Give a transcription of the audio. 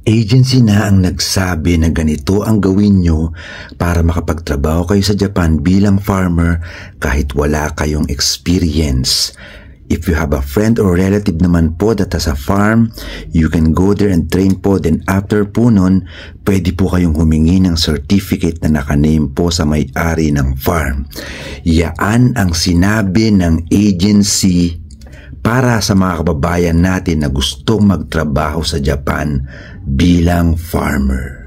agency na ang nagsabi na ganito ang gawin nyo para makapagtrabaho kayo sa Japan bilang farmer kahit wala kayong experience. If you have a friend or relative naman po that has a farm, you can go there and train po. Then after po nun, pwede po kayong humingi ng certificate na nakaname po sa may-ari ng farm. Yaan ang sinabi ng agency para sa mga kababayan natin na gustong magtrabaho sa Japan bilang farmer.